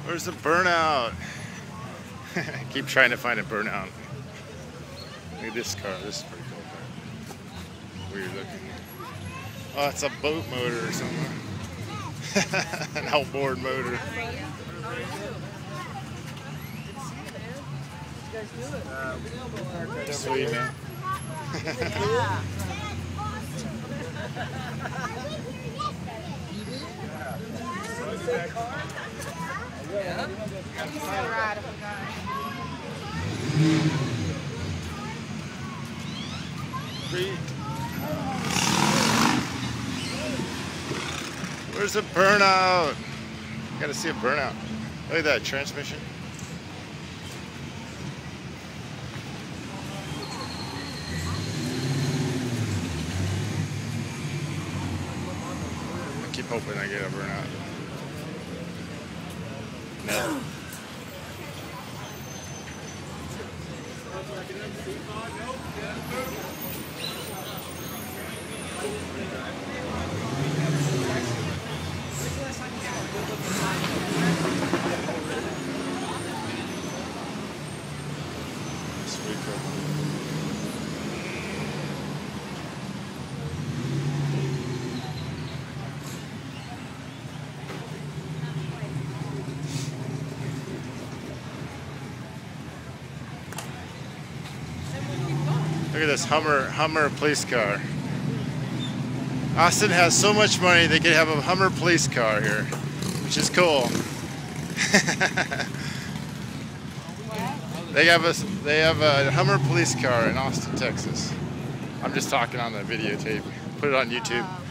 Where's the burnout? Keep trying to find a burnout. Look at this car. This is pretty cool. Weird looking. Oh, it's a boat motor or something. An outboard motor. Sweet, man. Where's the burnout? Gotta see a burnout. Look at that transmission. I keep hoping I get a burnout. No. Sweet. Look at this Hummer police car. Austin has so much money they could have a Hummer police car here, which is cool. They have a Hummer police car in Austin, Texas. I'm just talking on the videotape. Put it on YouTube.